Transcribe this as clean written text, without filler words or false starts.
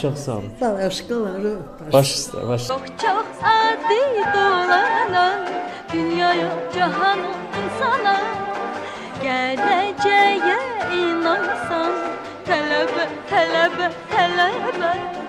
Çok sağ olun. Sağ ol, aşklar. Baş üstüne, baş. Çok çok adi dolanan dünyaya cahana insana geleceğe inansan talebe talebe talebe